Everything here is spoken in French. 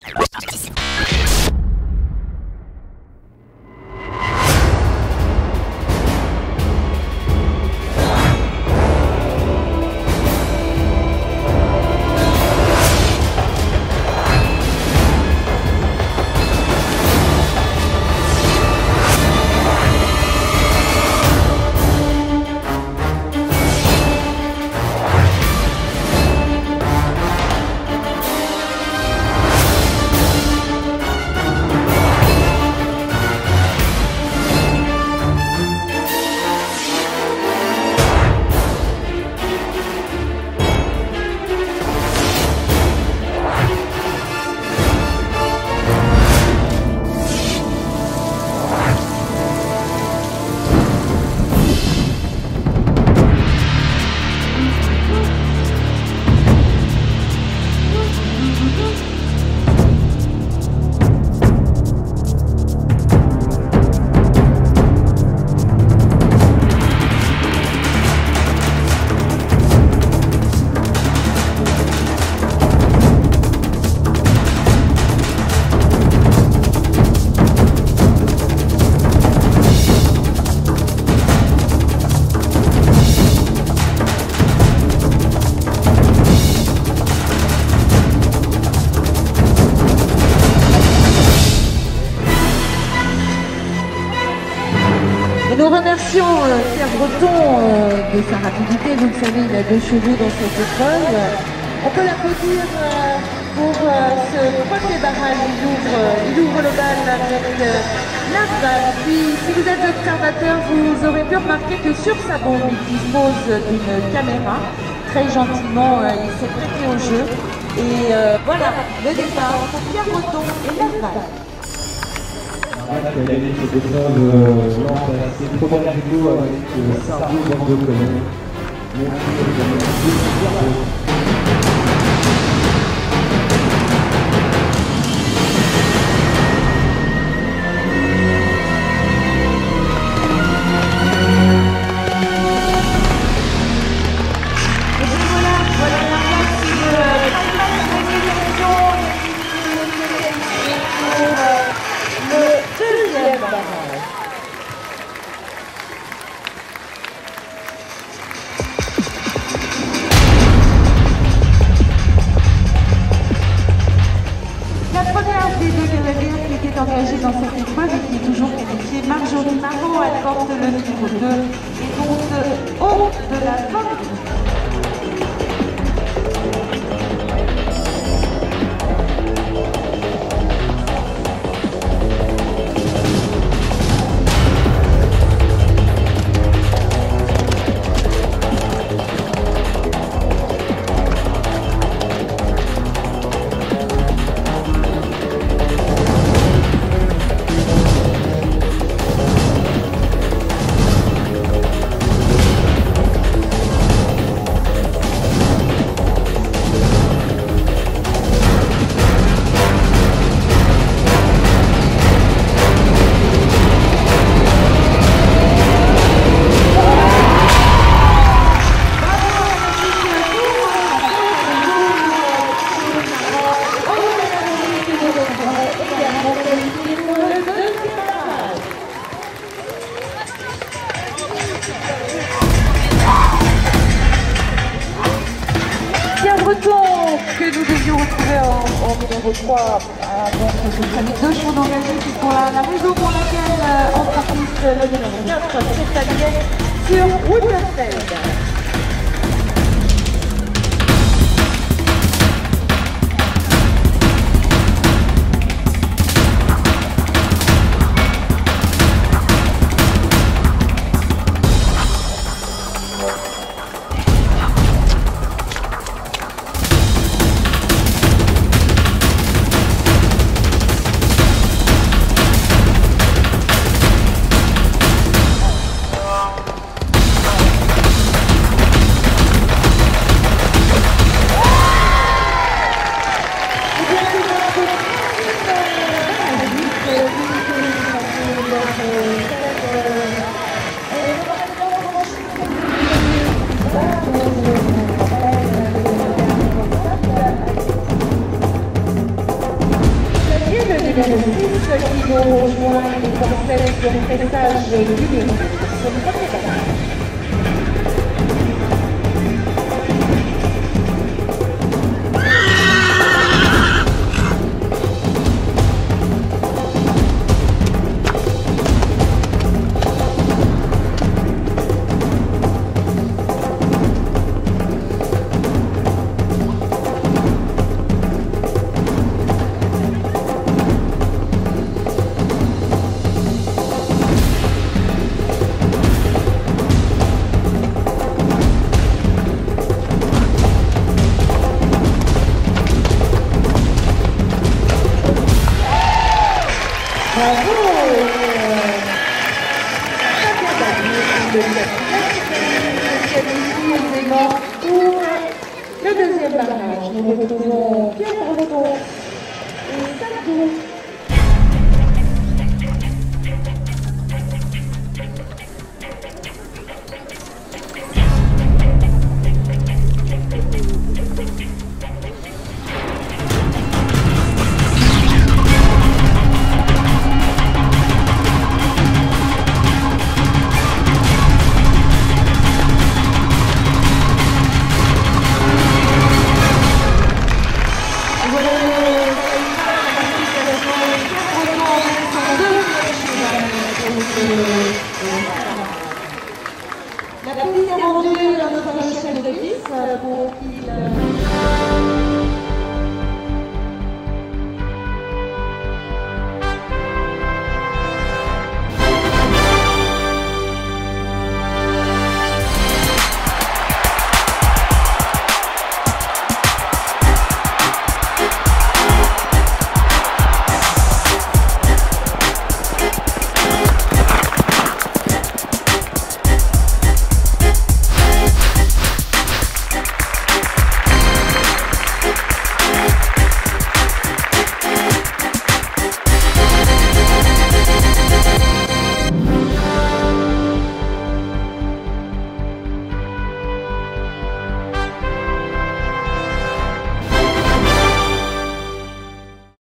Nous remercions Pierre Breton de sa rapidité. Vous le savez, il a 2 chevaux dans cette épreuve. On peut l'applaudir pour ce premier barrage. Il ouvre le bal avec Laval. Puis, si vous êtes observateur, vous aurez pu remarquer que sur sa bombe, il dispose d'une caméra. Très gentiment, il s'est prêté au jeu. Et voilà, le départ pour Pierre Breton et Laval. Elle a gagné cette épreuve lors de ses premières vidéos avec Sardo Bordeaux. Engagée dans cette épreuve et qui est toujours qualifiée, Marjorie Marot, elle porte le numéro 2 et monte haut de la fin. Pierre Breton, que nous devions retrouver en numéro 3. Donc, ce sera 2 chevaux d'engagés, c'est pour la raison pour laquelle on participe le numéro 9, c'est sur Winterfeld. numéro 6 qui vont rejoindre les forceps de pressage numérique sur le premier barrage. Pour le deuxième barrage, nous retrouvons Pierre Breton et Satou.